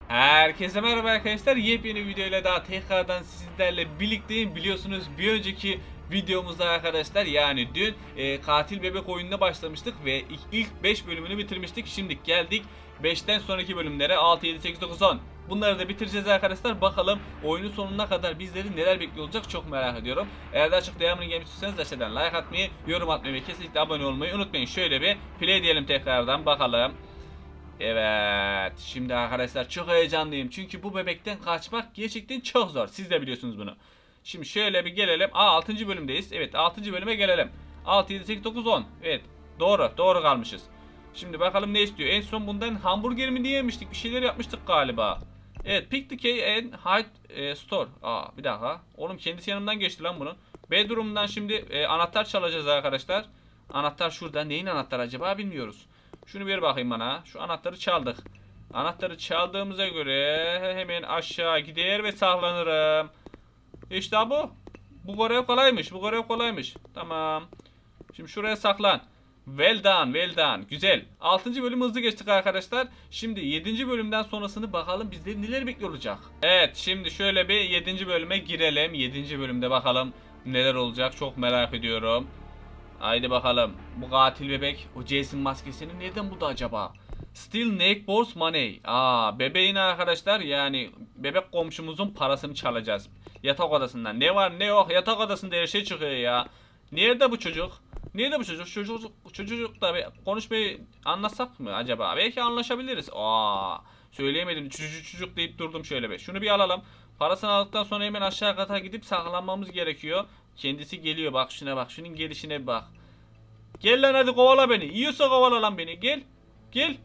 Herkese merhaba arkadaşlar. Yepyeni videoyla daha tekrardan sizlerle birlikteyim. Biliyorsunuz bir önceki videomuzda arkadaşlar, yani dün katil bebek oyununa başlamıştık ve ilk 5 bölümünü bitirmiştik. Şimdi geldik 5'ten sonraki bölümlere, 6, 7, 8, 9, 10. Bunları da bitireceğiz arkadaşlar. Bakalım oyunun sonuna kadar bizleri neler bekliyor olacak, çok merak ediyorum. Eğer daha çok devamını gelmek istiyorsanız aşağıdan like atmayı, yorum atmayı ve kesinlikle abone olmayı unutmayın. Şöyle bir play diyelim tekrardan bakalım. Evet, şimdi arkadaşlar çok heyecanlıyım çünkü bu bebekten kaçmak gerçekten çok zor. Siz de biliyorsunuz bunu. Şimdi şöyle bir gelelim. 6. bölümdeyiz. Evet, 6. bölüme gelelim. 6, 7, 8, 9, 10. Evet, doğru kalmışız. Şimdi bakalım ne istiyor. En son bundan hamburger mi yemiştik? Bir şeyler yapmıştık galiba. Evet, pick the key and hide store. Bir dakika. Oğlum kendisi yanımdan geçti lan bunun. Bedroom'dan şimdi anahtar çalacağız arkadaşlar. Anahtar şurada. Neyin anahtarı acaba bilmiyoruz. Şunu bir bakayım bana. Şu anahtarı çaldık. Anahtarı çaldığımıza göre hemen aşağı gider ve saklanırım. İşte bu. Bu görev kolaymış. Bu görev kolaymış. Tamam. Şimdi şuraya saklan. Well done, well done. Güzel. 6. bölüm hızlı geçtik arkadaşlar. Şimdi 7. bölümden sonrasını bakalım bizleri neler bekliyor olacak. Evet, şimdi şöyle bir 7. bölüme girelim. 7. bölümde bakalım neler olacak, çok merak ediyorum. Haydi bakalım. Bu katil bebek o Jason maskesini nereden buldu acaba? Steal neighbor's money. Bebeğin arkadaşlar, yani bebek komşumuzun parasını çalacağız. Yatak odasından. Ne var ne yok, yatak odasında her şey çıkıyor ya. Nerede bu çocuk? Nerede bu çocuk? Çocukla konuşmayı anlatsak mı acaba? Belki anlaşabiliriz. Söyleyemedim. Çocuk deyip durdum şöyle bir. Şunu bir alalım. Parasını aldıktan sonra hemen aşağı kata gidip saklanmamız gerekiyor. Kendisi geliyor, bak şuna bak. Şunun gelişine bir bak. Gel lan, hadi kovala beni. Yiyorsa kovala lan beni. Gel. Gel.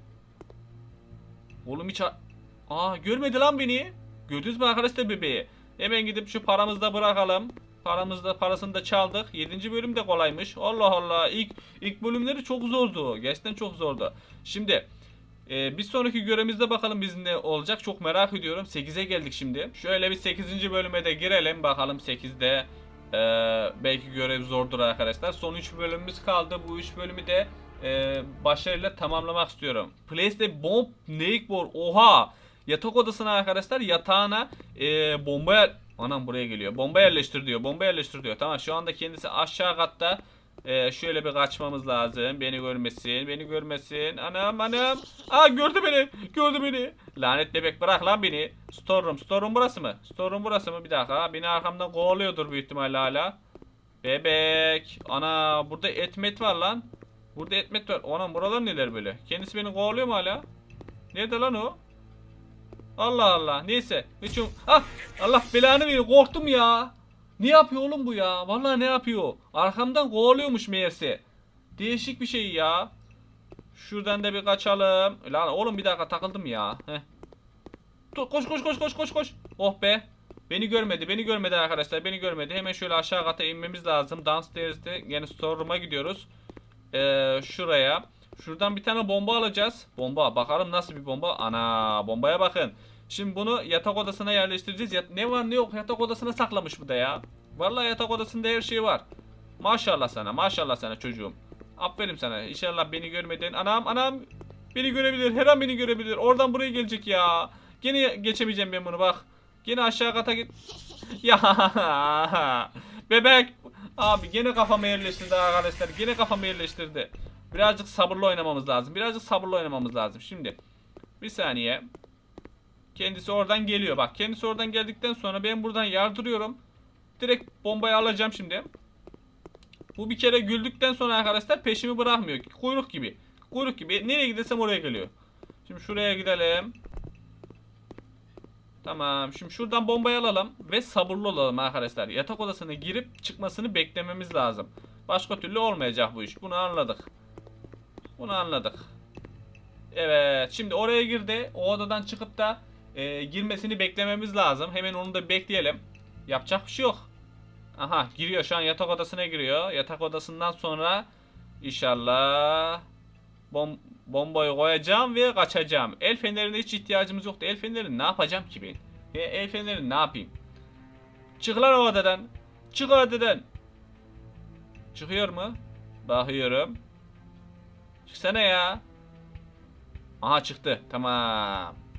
Oğlum hiç... görmedi lan beni. Gördünüz mü arkadaşlar bebeği? Hemen gidip şu paramızı da bırakalım. Parasını da çaldık. 7. bölüm de kolaymış. Allah Allah. İlk bölümleri çok zordu. Gerçekten çok zordu. Şimdi bir sonraki görevimizde bakalım biz ne olacak, çok merak ediyorum. 8'e geldik şimdi. Şöyle bir 8. bölüme de girelim. Bakalım 8'de belki görev zordur arkadaşlar. Son 3 bölümümüz kaldı. Bu 3 bölümü de başarıyla tamamlamak istiyorum. Place the bomb neighbor. Oha! Yatak odasına arkadaşlar, yatağına bomba... Anam buraya geliyor. Bomba yerleştir diyor. Bomba yerleştir diyor. Tamam, şu anda kendisi aşağı katta. Şöyle bir kaçmamız lazım. Beni görmesin. Beni görmesin. Anam. Gördü beni. Gördü beni. Lanet bebek, bırak lan beni. Storeroom burası mı? Storeroom burası mı? Bir dakika. Beni arkamdan kovalıyordur büyük ihtimalle hala. Bebek. Ana, burada etmet var lan. Burada etmet var. Anam, buralar neler böyle? Kendisi beni kovalıyor mu hala? Nerede lan o? Allah Allah. Neyse. Allah belanı veriyor. Korktum ya. Ne yapıyor oğlum bu ya? Vallahi ne yapıyor? Arkamdan kovalıyormuş meğerse. Değişik bir şey ya. Şuradan da bir kaçalım. Lan oğlum, bir dakika takıldım ya. Heh. Koş. Oh be. Beni görmedi arkadaşlar. Beni görmedi. Hemen şöyle aşağı kata inmemiz lazım. Downstairs'te yani storeroom'a gidiyoruz. Şuraya. Şuradan bir tane bomba alacağız. Bomba. Bakalım nasıl bir bomba. Ana, bombaya bakın. Şimdi bunu yatak odasına yerleştireceğiz. Ne var ne yok yatak odasına saklamış bu da ya. Vallahi yatak odasında her şey var. Maşallah sana. Maşallah sana çocuğum. Aferin sana. İnşallah beni görmeden. Anam. Beni görebilir. Her an beni görebilir. Oradan buraya gelecek ya. Gene geçemeyeceğim ben bunu, bak. Gene aşağı kata git. Ya bebek. Abi gene kafamı yerleştirdi arkadaşlar. Gene kafamı yerleştirdi. Birazcık sabırlı oynamamız lazım. Şimdi bir saniye. Kendisi oradan geliyor. Bak, kendisi oradan geldikten sonra ben buradan yardırıyorum. Direkt bombayı alacağım şimdi. Bu bir kere güldükten sonra arkadaşlar peşimi bırakmıyor. Kuyruk gibi. Nereye gidersem oraya geliyor. Şimdi şuraya gidelim. Tamam. Şimdi şuradan bombayı alalım ve sabırlı olalım arkadaşlar. Yatak odasına girip çıkmasını beklememiz lazım. Başka türlü olmayacak bu iş. Bunu anladık. Evet. Şimdi oraya girdi. O odadan çıkıp da girmesini beklememiz lazım. Hemen onu da bekleyelim. Yapacak bir şey yok. Aha, giriyor şu an, yatak odasına giriyor. Yatak odasından sonra inşallah bombayı koyacağım ve kaçacağım. El fenerine hiç ihtiyacımız yoktu. El fenerini ne yapacağım ki ben? El fenerini ne yapayım? Çık lan o odadan. Çık o odadan. Çıkıyor mu? Bakıyorum. Çıksana ya. Aha, çıktı. Tamam.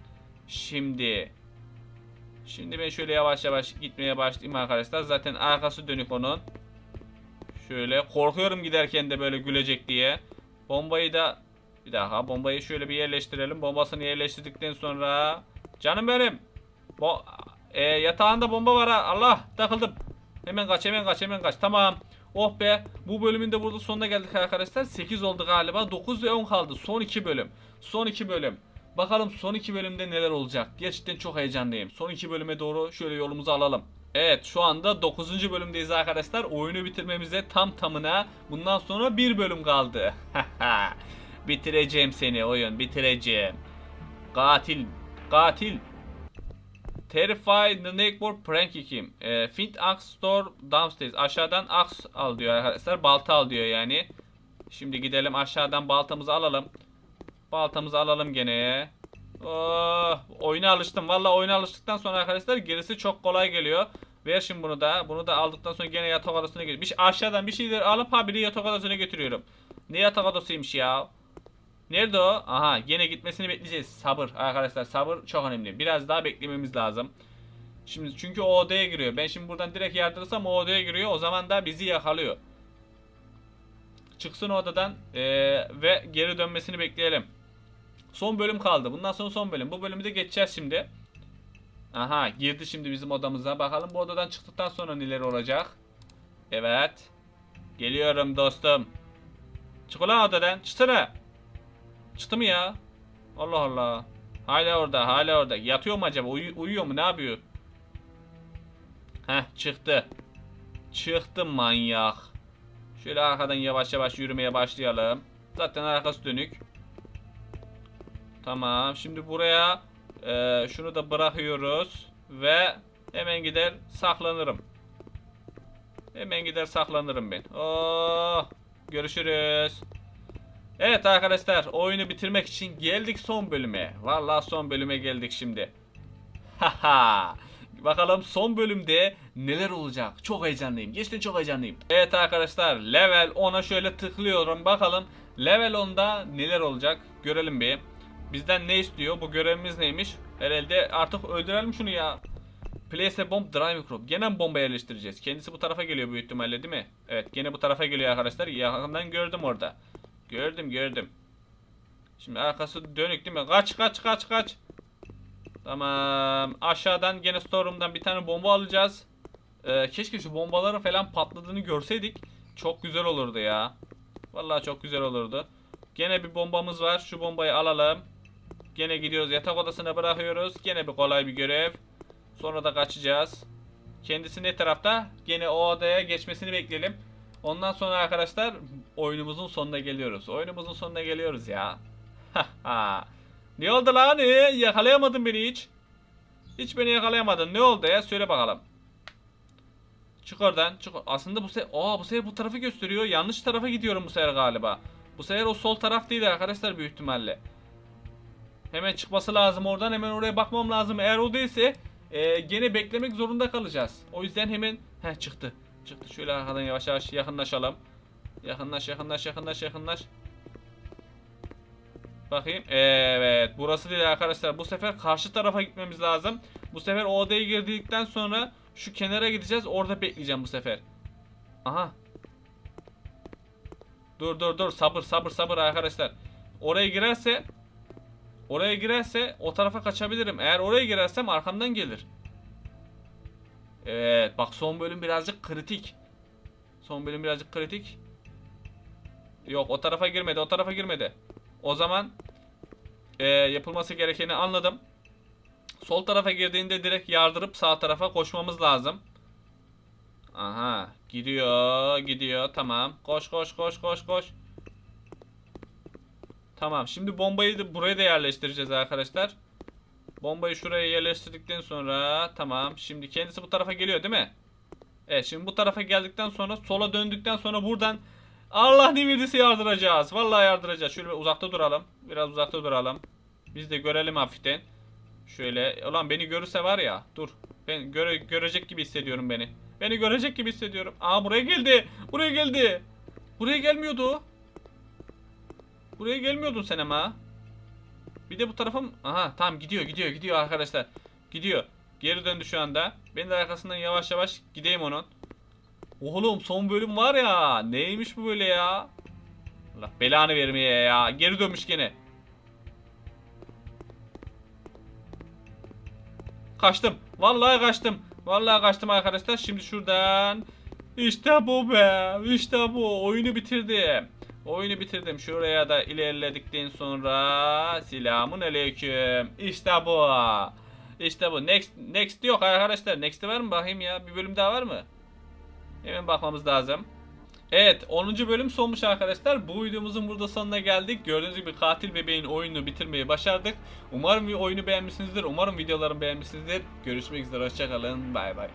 Şimdi ben şöyle yavaş yavaş gitmeye başlayayım arkadaşlar. Zaten arkası dönük onun. Şöyle korkuyorum giderken de böyle gülecek diye. Bombayı da bir daha bombayı şöyle bir yerleştirelim. Bombasını yerleştirdikten sonra canım benim. Yatağında bomba var ha. Allah takıldım. Hemen kaç hemen kaç hemen kaç. Tamam. Oh be. Bu bölümün de burada sonuna geldik arkadaşlar. 8 oldu galiba. 9 ve 10 kaldı. Son 2 bölüm. Son 2 bölüm. Bakalım son 2 bölümde neler olacak. Gerçekten çok heyecanlıyım. Son 2 bölüme doğru şöyle yolumuzu alalım. Evet şu anda 9. bölümdeyiz arkadaşlar. Oyunu bitirmemize tam tamına bundan sonra 1 bölüm kaldı. Bitireceğim seni oyun. Bitireceğim. Katil. Katil. Terrify the neighbor prank kim? Find axe store downstairs. Aşağıdan axe al diyor arkadaşlar. Balta al diyor yani. Şimdi gidelim aşağıdan baltamızı alalım. Baltamızı alalım gene. Oh, oyuna alıştım. Vallahi oyuna alıştıktan sonra arkadaşlar gerisi çok kolay geliyor. Ver şimdi bunu da. Bunu da aldıktan sonra gene yatak odasına gidiyorum. Aşağıdan bir şeyler alıp haberi yatak odasına götürüyorum. Ne yatak odasıymış ya? Nerede o? Aha gene gitmesini bekleyeceğiz. Sabır arkadaşlar, sabır çok önemli. Biraz daha beklememiz lazım. Şimdi çünkü o odaya giriyor. Ben şimdi buradan direkt yardırırsam o odaya giriyor. O zaman da bizi yakalıyor. Çıksın odadan ve geri dönmesini bekleyelim. Son bölüm kaldı. Bundan sonra son bölüm. Bu bölümü de geçeceğiz şimdi. Aha girdi şimdi bizim odamıza. Bakalım bu odadan çıktıktan sonra neler olacak. Evet. Geliyorum dostum. Çık ulan odadan. Çıksana. Çıktı mı ya? Allah Allah. Hala orada, hala orada. Yatıyor mu acaba? Uyuyor mu? Ne yapıyor? Heh, çıktı. Çıktı manyak. Şöyle arkadan yavaş yavaş yürümeye başlayalım. Zaten arkası dönük. Tamam. Şimdi buraya şunu da bırakıyoruz. Ve hemen gider saklanırım. Hemen gider saklanırım ben. Oh, görüşürüz. Evet arkadaşlar, oyunu bitirmek için geldik son bölüme. Vallahi son bölüme geldik şimdi. Haha. Bakalım son bölümde neler olacak. Çok heyecanlıyım. Gerçekten çok heyecanlıyım. Evet arkadaşlar, level 10'a şöyle tıklıyorum. Bakalım level 10'da neler olacak. Görelim bir. Bizden ne istiyor? Bu görevimiz neymiş? Herhalde artık öldürelim şunu ya. Place a bomb, dry microbe. Gene bomba yerleştireceğiz. Kendisi bu tarafa geliyor büyük ihtimalle değil mi? Evet, gene bu tarafa geliyor arkadaşlar. Yakından gördüm orada. Gördüm. Şimdi arkası dönük değil mi? Kaç. Tamam. Aşağıdan gene storeroom'dan bir tane bomba alacağız. Keşke şu bombaların falan patladığını görseydik. Çok güzel olurdu ya. Vallahi çok güzel olurdu. Gene bir bombamız var. Şu bombayı alalım. Gene gidiyoruz. Yatak odasına bırakıyoruz. Gene bir kolay bir görev. Sonra da kaçacağız. Kendisi ne tarafta? Gene o odaya geçmesini bekleyelim. Ondan sonra arkadaşlar oyunumuzun sonuna geliyoruz. Oyunumuzun sonuna geliyoruz ya. Ne oldu lan? Yakalayamadın beni hiç. Hiç beni yakalayamadın. Ne oldu ya? Söyle bakalım. Çık oradan. Çık. Aslında bu sefer bu tarafı gösteriyor. Yanlış tarafa gidiyorum bu sefer galiba. Bu sefer o sol taraf değil arkadaşlar büyük ihtimalle. Hemen çıkması lazım oradan. Hemen oraya bakmam lazım. Eğer o değilse gene beklemek zorunda kalacağız. O yüzden hemen çıktı. Şöyle arkadan yavaş yavaş yakınlaşalım. Yakınlaş. Bakayım. Evet. Burası değil arkadaşlar. Bu sefer karşı tarafa gitmemiz lazım. Bu sefer o odaya girdikten sonra şu kenara gideceğiz. Orada bekleyeceğim bu sefer. Aha. Dur. Sabır arkadaşlar. Oraya girerse o tarafa kaçabilirim. Eğer oraya girersem arkamdan gelir. Evet. Bak son bölüm birazcık kritik. Yok o tarafa girmedi. O zaman yapılması gerekeni anladım. Sol tarafa girdiğinde direkt yardırıp sağ tarafa koşmamız lazım. Aha gidiyor tamam. Koş. Tamam şimdi bombayı da buraya da yerleştireceğiz arkadaşlar. Bombayı şuraya yerleştirdikten sonra tamam. Şimdi kendisi bu tarafa geliyor değil mi? Evet şimdi bu tarafa geldikten sonra sola döndükten sonra buradan Allah ne verdiyse yardıracağız. Vallahi yardıracağız. Şöyle uzakta duralım. Biraz uzakta duralım. Biz de görelim hafiften. Şöyle. Ulan beni görürse var ya. Dur. Ben görecek gibi hissediyorum beni. Beni görecek gibi hissediyorum. Aa buraya geldi. Buraya gelmiyordu. Buraya gelmiyordun sen ama. Bir de bu tarafa mı? Aha tamam, gidiyor arkadaşlar. Gidiyor. Geri döndü şu anda. Ben de arkasından yavaş yavaş gideyim onun. Oğlum son bölüm var ya. Neymiş bu böyle ya? Allah belanı vermeye ya. Geri dönmüş gene. Kaçtım. Vallahi kaçtım. Vallahi kaçtım arkadaşlar. Şimdi şuradan. İşte bu be. İşte bu. Oyunu bitirdim. Oyunu bitirdim. Şuraya da ilerledikten sonra selamun aleyküm. İşte bu. İşte bu. Next yok arkadaşlar. Next'e var mı bakayım ya? Bir bölüm daha var mı? Hemen bakmamız lazım. Evet, 10. bölüm sonmuş arkadaşlar. Bu videomuzun burada sonuna geldik. Gördüğünüz gibi katil bebeğin oyununu bitirmeyi başardık. Umarım oyunu beğenmişsinizdir. Umarım videolarımı beğenmişsinizdir. Görüşmek üzere. Hoşçakalın. Bay bay.